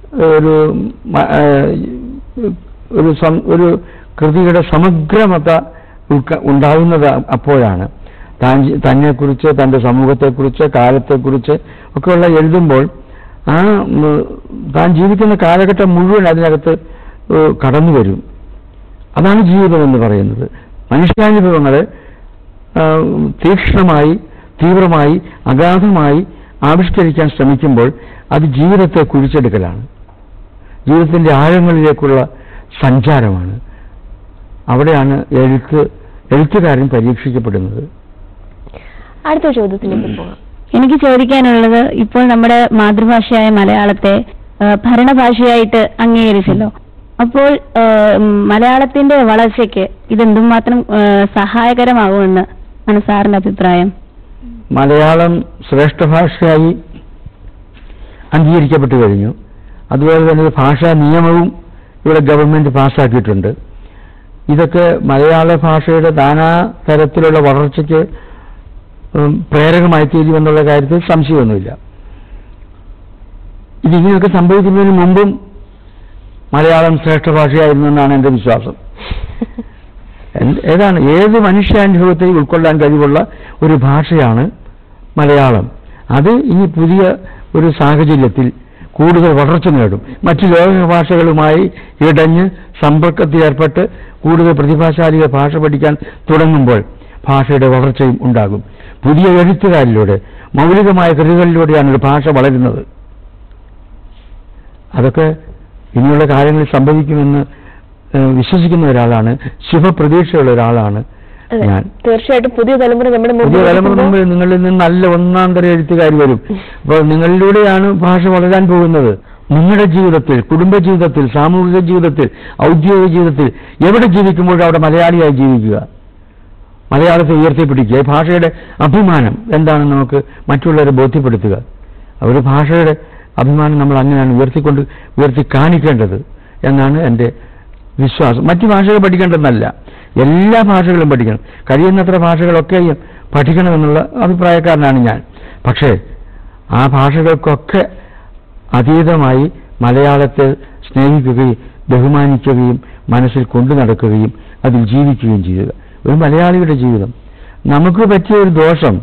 ഒരു കൃതിയുടെ സമഗ്രമത ഉണ്ടാകുന്നത്. അപ്പോഴാണ് തന്നെക്കുറിച്ച്, തൻ്റെ സമൂഹത്തെക്കുറിച്ച്, കാലത്തെക്കുറിച്ച് ഒക്കെയുള്ള എഴുതുമ്പോൾ ആ താൻ ജീവിക്കുന്ന കാലഘട്ടം മുഴുവൻ അതിനകത്ത് കടന്നു വരും. അതാണ് ജീവിതം എന്ന് പറയുന്നത്. മനുഷ്യാനുഭവങ്ങളെ തീക്ഷ്ണമായി, തീവ്രമായി, അഗാധമായി ആവിഷ്കരിക്കാൻ ശ്രമിക്കുമ്പോൾ അത് ജീവിതത്തെ കുഴിച്ചെടുക്കലാണ്, ജീവിതത്തിൻ്റെ ആഴങ്ങളിലേക്കുള്ള സഞ്ചാരമാണ്. അവിടെയാണ് എഴുത്തുകാരൻ പരീക്ഷിക്കപ്പെടുന്നത്. അടുത്ത ചോദ്യത്തിലേക്ക് പോകാം. എനിക്ക് ചോദിക്കാനുള്ളത്, ഇപ്പോൾ നമ്മുടെ മാതൃഭാഷയായ മലയാളത്തെ ഭരണഭാഷയായിട്ട് അംഗീകരിച്ചല്ലോ, അപ്പോൾ മലയാളത്തിന്റെ വളർച്ചയ്ക്ക് ഇതെന്തുമാത്രം സഹായകരമാകുമെന്ന് ആണ് സാറിന്റെ അഭിപ്രായം? മലയാളം ശ്രേഷ്ഠ ഭാഷയായി അംഗീകരിക്കപ്പെട്ടു കഴിഞ്ഞു. അതുപോലെ തന്നെ ഭാഷാ നിയമവും ഇവിടെ ഗവൺമെന്റ് പാസ്സാക്കിയിട്ടുണ്ട്. ഇതൊക്കെ മലയാള ഭാഷയുടെ നാനാ തരത്തിലുള്ള വളർച്ചയ്ക്ക് പ്രേരകമായി തീരുമെന്നുള്ള കാര്യത്തിൽ സംശയമൊന്നുമില്ല. ഇതിങ്ങനെയൊക്കെ സംഭവിക്കുന്നതിന് മുമ്പും മലയാളം ശ്രേഷ്ഠ ഭാഷയായിരുന്നു എന്നാണ് എൻ്റെ വിശ്വാസം. ഏത് മനുഷ്യാനുഭവത്തെ ഉൾക്കൊള്ളാൻ കഴിവുള്ള ഒരു ഭാഷയാണ് മലയാളം. അത് ഇനി പുതിയ ഒരു സാഹചര്യത്തിൽ കൂടുതൽ വളർച്ച നേടും. മറ്റു ലോക ഭാഷകളുമായി ഇടഞ്ഞ് സമ്പർക്കത്തിലേർപ്പെട്ട് കൂടുതൽ പ്രതിഭാശാലികൾ ഭാഷ പഠിക്കാൻ തുടങ്ങുമ്പോൾ ഭാഷയുടെ വളർച്ചയും ഉണ്ടാകും. പുതിയ എഴുത്തുകാരിലൂടെ, മൗലികമായ കൃതികളിലൂടെയാണ് ഒരു ഭാഷ വളരുന്നത്. അതൊക്കെ ഇനിയുള്ള കാലങ്ങളിൽ സംഭവിക്കുമെന്ന് വിശ്വസിക്കുന്ന ഒരാളാണ്, ശുഭപ്രതീക്ഷയുള്ള ഒരാളാണ് ഞാൻ. തീർച്ചയായിട്ടും പുതിയ തലമുറ മുമ്പ് നിങ്ങളിൽ നിന്ന് നല്ല ഒന്നാം തരം എഴുത്തുകാർ വരും. അപ്പോൾ നിങ്ങളിലൂടെയാണ് ഭാഷ വളരാൻ പോകുന്നത്. നിങ്ങളുടെ ജീവിതത്തിൽ, കുടുംബ ജീവിതത്തിൽ, സാമൂഹിക ജീവിതത്തിൽ, ഔദ്യോഗിക ജീവിതത്തിൽ എവിടെ ജീവിക്കുമ്പോഴും അവിടെ മലയാളിയായി ജീവിക്കുക, മലയാളത്തെ ഉയർത്തിപ്പിടിക്കുക. ഈ ഭാഷയുടെ അഭിമാനം എന്താണെന്ന് നമുക്ക് മറ്റുള്ളവരെ ബോധ്യപ്പെടുത്തുക. ഒരു ഭാഷയുടെ അഭിമാനം നമ്മൾ അങ്ങനെയാണ് ഉയർത്തി കാണിക്കേണ്ടത് എന്നാണ് എൻ്റെ വിശ്വാസം. മറ്റു ഭാഷകൾ പഠിക്കേണ്ടതെന്നല്ല, എല്ലാ ഭാഷകളും പഠിക്കണം, കഴിയുന്നത്ര ഭാഷകളൊക്കെയും പഠിക്കണമെന്നുള്ള അഭിപ്രായക്കാരനാണ് ഞാൻ. പക്ഷേ ആ ഭാഷകൾക്കൊക്കെ അതീതമായി മലയാളത്തെ സ്നേഹിക്കുകയും ബഹുമാനിക്കുകയും മനസ്സിൽ കൊണ്ടു നടക്കുകയും അതിൽ ജീവിക്കുകയും ചെയ്യുക. ഒരു മലയാളിയുടെ ജീവിതം. നമുക്ക് പറ്റിയ ഒരു ദോഷം,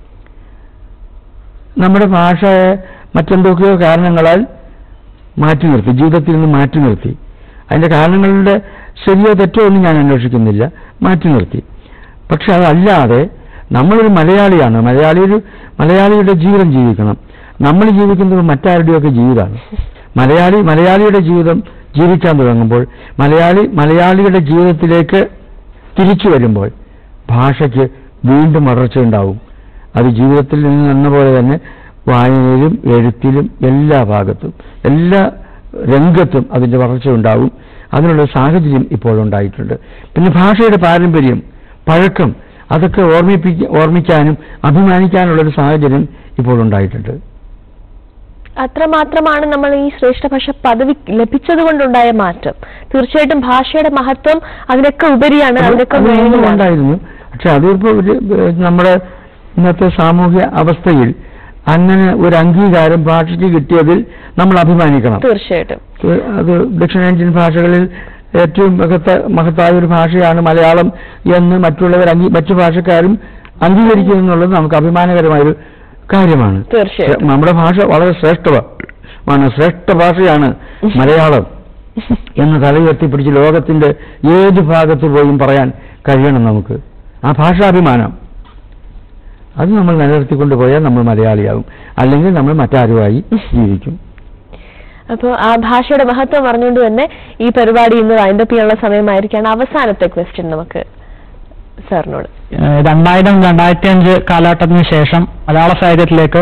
നമ്മുടെ ഭാഷയെ മറ്റെന്തൊക്കെയോ കാരണങ്ങളാൽ മാറ്റി നിർത്തി, ജീവിതത്തിൽ നിന്ന് മാറ്റി നിർത്തി. അതിൻ്റെ കാരണങ്ങളുടെ ശരിയോ തെറ്റോ ഒന്നും ഞാൻ അന്വേഷിക്കുന്നില്ല, മാറ്റി നിർത്തി. പക്ഷെ അതല്ലാതെ നമ്മളൊരു മലയാളിയാണ്, മലയാളിയുടെ ജീവിതം ജീവിക്കണം. നമ്മൾ ജീവിക്കുന്നത് മറ്റാരുടെയൊക്കെ ജീവിതമാണ്. മലയാളിയുടെ ജീവിതം ജീവിക്കാൻ തുടങ്ങുമ്പോൾ, മലയാളിയുടെ ജീവിതത്തിലേക്ക് തിരിച്ചു വരുമ്പോൾ ഭാഷയ്ക്ക് വീണ്ടും വളർച്ചയുണ്ടാവും. അത് ജീവിതത്തിൽ നിന്നെന്ന പോലെ തന്നെ വായനയിലും എഴുത്തിലും എല്ലാ ഭാഗത്തും, എല്ലാ രംഗത്തും അതിൻ്റെ വളർച്ചയുണ്ടാവും. അതിനുള്ള സാഹചര്യം ഇപ്പോൾ ഉണ്ടായിട്ടുണ്ട്. പിന്നെ ഭാഷയുടെ പാരമ്പര്യം, പഴക്കം, അതൊക്കെ ഓർമ്മിക്കാനും അഭിമാനിക്കാനുള്ളൊരു സാഹചര്യം ഇപ്പോൾ ഉണ്ടായിട്ടുണ്ട്. അത്രമാത്രമാണ് നമ്മൾ ഈ ശ്രേഷ്ഠ ഭാഷ പദവി ലഭിച്ചത് കൊണ്ടുണ്ടായ മാറ്റം. തീർച്ചയായിട്ടും ഭാഷയുടെ മഹത്വം അതിനൊക്കെ ഉപരിയാണ്, അതിനൊക്കെ ഉണ്ടായിരുന്നു. പക്ഷെ അതിപ്പോൾ നമ്മുടെ ഇന്നത്തെ സാമൂഹ്യ അവസ്ഥയിൽ അങ്ങനെ ഒരു അംഗീകാരം ഭാഷയ്ക്ക് കിട്ടിയതിൽ നമ്മൾ അഭിമാനിക്കണം. തീർച്ചയായിട്ടും അത് ദക്ഷിണേന്ത്യൻ ഭാഷകളിൽ ഏറ്റവും മഹത്തായ ഒരു ഭാഷയാണ് മലയാളം എന്ന് മറ്റു ഭാഷക്കാരും അംഗീകരിക്കുന്നു എന്നുള്ളത് നമുക്ക് അഭിമാനകരമായൊരു കാര്യമാണ്. നമ്മുടെ ഭാഷ വളരെ ശ്രേഷ്ഠ ഭാഷയാണ് മലയാളം എന്ന് തലയുയർത്തിപ്പിടിച്ച് ലോകത്തിന്റെ ഏത് ഭാഗത്ത് പോയും പറയാൻ കഴിയണം നമുക്ക്. ആ ഭാഷാഭിമാനം അത് നമ്മൾ നിലനിർത്തിക്കൊണ്ടുപോയാൽ നമ്മൾ മലയാളിയാകും, അല്ലെങ്കിൽ നമ്മൾ മറ്റാരുമായി ജീവിക്കും. അപ്പോൾ ആ ഭാഷയുടെ മഹത്വം പറഞ്ഞുകൊണ്ട് തന്നെ ഈ പരിപാടി ഇന്ന് വൈൻഡപ്പ് ചെയ്യാനുള്ള സമയമായിരിക്കാണ്. അവസാനത്തെ ക്വസ്റ്റ്യൻ നമുക്ക് സാറിനോട്. 2000-2005 കാലഘട്ടത്തിന് ശേഷം മലയാള സാഹിത്യത്തിലേക്ക്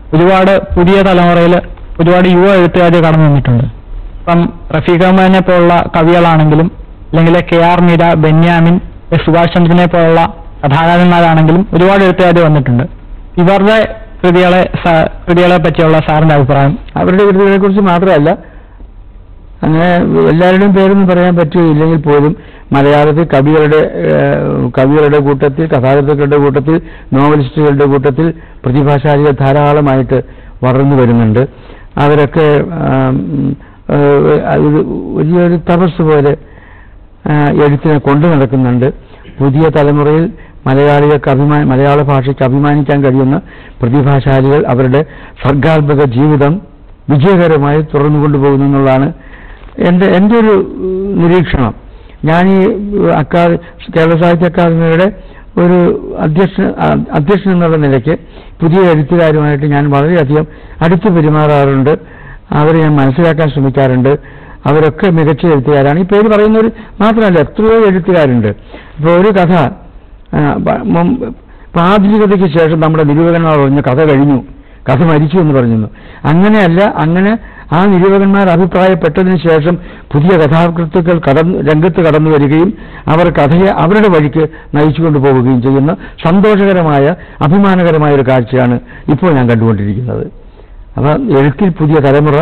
ഒരുപാട് പുതിയ തലമുറയിൽ ഒരുപാട് യുവ എഴുത്തുകാർ കടന്നു വന്നിട്ടുണ്ട്. ഇപ്പം റഫീഖ് അഹമ്മദിനെ പോലുള്ള കവികളാണെങ്കിലും അല്ലെങ്കിൽ KR മീര, ബെന്യാമിൻ, സുഭാഷ് ചന്ദ്രനെ പോലുള്ള കഥാകാരന്മാരാണെങ്കിലും ഒരുപാട് എഴുത്തുകാർ വന്നിട്ടുണ്ട്. ഇവരുടെ കൃതികളെ പറ്റിയുള്ള സാറിന്റെ അഭിപ്രായം? അവരുടെ കൃതികളെ കുറിച്ച് മാത്രമല്ല, അങ്ങനെ എല്ലാവരുടെയും പേരൊന്നും പറയാൻ പറ്റുകയില്ലെങ്കിൽ പോലും മലയാളത്തിൽ കവികളുടെ കൂട്ടത്തിൽ, കഥാകൃത്തുക്കളുടെ കൂട്ടത്തിൽ, നോവലിസ്റ്റുകളുടെ കൂട്ടത്തിൽ പ്രതിഭാശാലികൾ ധാരാളമായിട്ട് വളർന്നു വരുന്നുണ്ട്. അവരൊക്കെ വലിയൊരു തപസ് പോലെ എഴുത്തിനെ കൊണ്ടു നടക്കുന്നുണ്ട്. പുതിയ തലമുറയിൽ മലയാള ഭാഷയ്ക്ക് അഭിമാനിക്കാൻ കഴിയുന്ന പ്രതിഭാശാലികൾ അവരുടെ സർഗാത്മക ജീവിതം വിജയകരമായി തുറന്നു കൊണ്ടുപോകുന്നു എന്നുള്ളതാണ് എൻ്റെ ഒരു നിരീക്ഷണം. ഞാൻ ഈ കേരള സാഹിത്യ അക്കാദമിയുടെ ഒരു അധ്യക്ഷൻ എന്നുള്ള നിലയ്ക്ക് പുതിയ എഴുത്തുകാരുമായിട്ട് ഞാൻ വളരെയധികം അടുത്ത് പെരുമാറാറുണ്ട്. അവരെ ഞാൻ മനസ്സിലാക്കാൻ ശ്രമിക്കാറുണ്ട്. അവരൊക്കെ മികച്ച എഴുത്തുകാരാണ്. ഈ പേര് പറയുന്നവർ മാത്രമല്ല, എത്രയോ എഴുത്തുകാരുണ്ട്. ഇപ്പോൾ ഒരു കഥ ആധുനികതയ്ക്ക് ശേഷം നമ്മുടെ നിരൂപകന്മാർ പറഞ്ഞു കഥ കഴിഞ്ഞു, കഥ മരിച്ചു എന്ന് പറഞ്ഞു. അങ്ങനെയല്ല, അങ്ങനെ ആ നിരൂപകന്മാർ അഭിപ്രായപ്പെട്ടതിന് ശേഷം പുതിയ കഥാകൃത്തുക്കൾ രംഗത്ത് കടന്നു വരികയും അവർ കഥയെ അവരുടെ വഴിക്ക് നയിച്ചുകൊണ്ടു പോവുകയും ചെയ്യുന്ന സന്തോഷകരമായ, അഭിമാനകരമായ ഒരു കാഴ്ചയാണ് ഇപ്പോൾ ഞാൻ കണ്ടുകൊണ്ടിരിക്കുന്നത്. അപ്പം എഴുത്തിൽ പുതിയ തലമുറ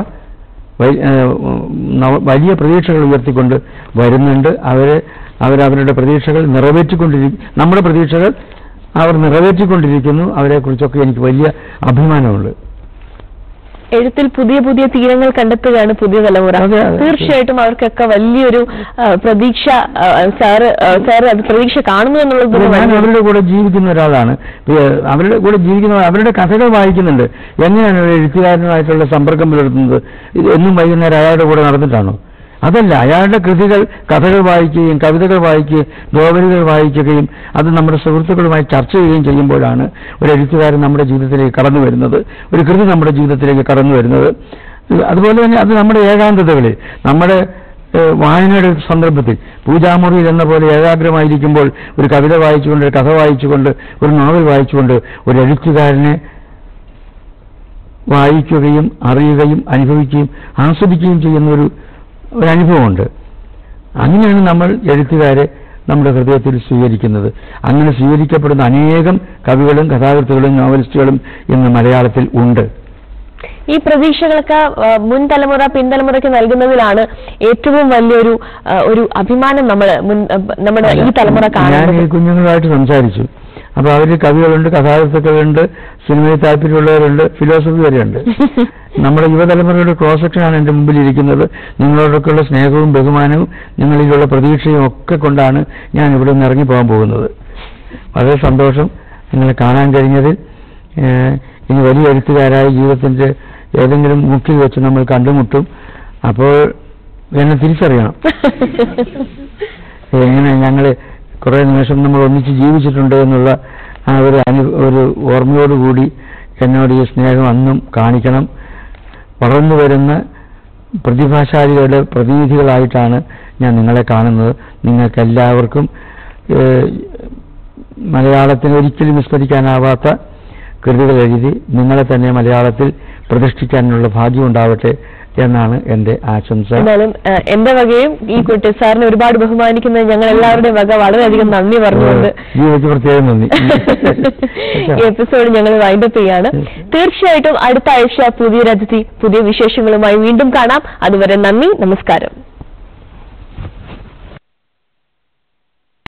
വലിയ പ്രതീക്ഷകൾ ഉയർത്തിക്കൊണ്ട് വരുന്നുണ്ട്. അവരവരുടെ പ്രതീക്ഷകൾ നമ്മുടെ പ്രതീക്ഷകൾ അവർ നിറവേറ്റിക്കൊണ്ടിരിക്കുന്നു. അവരെക്കുറിച്ചൊക്കെ എനിക്ക് വലിയ അഭിമാനമുണ്ട്. എഴുത്തിൽ പുതിയ പുതിയ തീരങ്ങൾ കണ്ടെത്തുകയാണ് പുതിയ തലമുറ. തീർച്ചയായിട്ടും അവർക്കൊക്കെ വലിയൊരു പ്രതീക്ഷ, സാറ് അത് പ്രതീക്ഷ കാണുന്നു എന്നുള്ളത്. ഞാൻ അവരുടെ കൂടെ ജീവിക്കുന്ന ഒരാളാണ്. അവരുടെ കൂടെ ജീവിക്കുന്ന അവരുടെ കഥകൾ വായിക്കുന്നുണ്ട്. എങ്ങനെയാണ് ഒരു എഴുത്തുകാരനുമായിട്ടുള്ള സമ്പർക്കം പുലർത്തുന്നത്? എന്നും വൈകുന്നേരം അയാളുടെ കൂടെ നടന്നിട്ടാണോ? അതല്ല, അയാളുടെ കഥകൾ വായിക്കുകയും കവിതകൾ വായിക്കുകയും നോവലുകൾ വായിക്കുകയും അത് നമ്മുടെ സുഹൃത്തുക്കളുമായി ചർച്ച ചെയ്യുകയും ചെയ്യുമ്പോഴാണ് ഒരു എഴുത്തുകാരൻ നമ്മുടെ ജീവിതത്തിലേക്ക് കടന്നു വരുന്നത്, ഒരു കൃതി നമ്മുടെ ജീവിതത്തിലേക്ക് കടന്നു വരുന്നത്. അതുപോലെ തന്നെ അത് നമ്മുടെ ഏകാന്തതകളിൽ, നമ്മുടെ വായനയുടെ സന്ദർഭത്തിൽ പൂജാമുറിയിൽ എന്ന പോലെ ഏകാഗ്രമായിരിക്കുമ്പോൾ ഒരു കവിത വായിച്ചുകൊണ്ട്, ഒരു കഥ വായിച്ചുകൊണ്ട്, ഒരു നോവൽ വായിച്ചുകൊണ്ട് ഒരു എഴുത്തുകാരനെ വായിക്കുകയും അറിയുകയും അനുഭവിക്കുകയും ആസ്വദിക്കുകയും ചെയ്യുന്ന ഒരു അനുഭവമുണ്ട്. അങ്ങനെയാണ് നമ്മൾ എഴുത്തുകാരെ നമ്മുടെ ഹൃദയത്തിൽ സ്വീകരിക്കുന്നത്. അങ്ങനെ സ്വീകരിക്കപ്പെടുന്ന അനേകം കവികളും കഥാകൃത്തുക്കളും നോവലിസ്റ്റുകളും ഇന്ന് മലയാളത്തിൽ ഉണ്ട്. ഈ പ്രതീക്ഷകൾക്ക് മുൻ തലമുറ പിൻതലമുറയ്ക്ക് നൽകുന്നതിലാണ് ഏറ്റവും വലിയൊരു അഭിമാനം നമ്മുടെ ഈ തലമുറ കാണുന്നത്. ഞാൻ ഈ കുഞ്ഞുങ്ങളുമായിട്ട് സംസാരിച്ചു. അപ്പൊ അവര് കവികളുണ്ട്, കഥാകൃത്തുക്കളുണ്ട്, സിനിമയിൽ താല്പര്യമുള്ളവരുണ്ട്, ഫിലോസഫി വരെയുണ്ട്. നമ്മുടെ യുവതലമുറയുടെ ക്രോസ് സെക്ഷനാണ് എൻ്റെ മുമ്പിൽ ഇരിക്കുന്നത്. നിങ്ങളോടൊക്കെയുള്ള സ്നേഹവും ബഹുമാനവും നിങ്ങളിലുള്ള പ്രതീക്ഷയും ഒക്കെ കൊണ്ടാണ് ഞാൻ ഇവിടെ നിന്ന് ഇറങ്ങിപ്പോകാൻ പോകുന്നത്. വളരെ സന്തോഷം നിങ്ങളെ കാണാൻ കഴിഞ്ഞതിൽ. ഇനി വലിയ എഴുത്തുകാരായ ജീവിതത്തിന്റെ ഏതെങ്കിലും മുക്കിൽ വെച്ച് നമ്മൾ കണ്ടുമുട്ടും. അപ്പോൾ എന്നെ തിരിച്ചറിയണം. എങ്ങനെ ഞങ്ങള് കുറെ നിമിഷം നമ്മൾ ഒന്നിച്ച് ജീവിച്ചിട്ടുണ്ട് എന്നുള്ള ആ ഒരു ഓർമ്മയോടുകൂടി എന്നോട് ഈ സ്നേഹം അന്നും കാണിക്കണം. വളർന്നു വരുന്ന പ്രതിഭാശാലികളുടെ പ്രതിനിധികളായിട്ടാണ് ഞാൻ നിങ്ങളെ കാണുന്നത്. നിങ്ങൾക്കെല്ലാവർക്കും മലയാളത്തിന് ഒരിക്കലും വിസ്മരിക്കാനാവാത്ത കൃതികൾ എഴുതി നിങ്ങളെ തന്നെ മലയാളത്തിൽ പ്രതിഷ്ഠിക്കാനുള്ള ഭാഗ്യം ഉണ്ടാവട്ടെ എന്നാണ് എന്റെ ആശംസ. എന്നാലും എന്റെ വകയും ഈ കുട്ടി സാറിനെ ഒരുപാട് ബഹുമാനിക്കുന്നത് ഞങ്ങൾ എല്ലാവരുടെയും വക വളരെയധികം നന്ദി പറഞ്ഞുകൊണ്ട് പ്രത്യേകം നന്ദി. ഈ എപ്പിസോഡ് ഞങ്ങൾ വൈൻഡപ്പ് ചെയ്യാണ്. തീർച്ചയായിട്ടും അടുത്ത ആഴ്ച പുതിയ രചതി പുതിയ വിശേഷങ്ങളുമായി വീണ്ടും കാണാം. അതുവരെ നന്ദി, നമസ്കാരം.